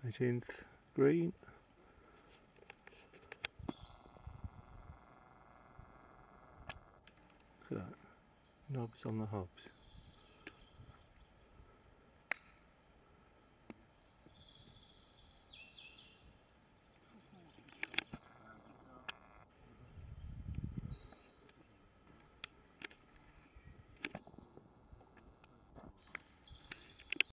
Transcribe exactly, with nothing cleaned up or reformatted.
eighteenth green. Look at that, knobs on the hobs.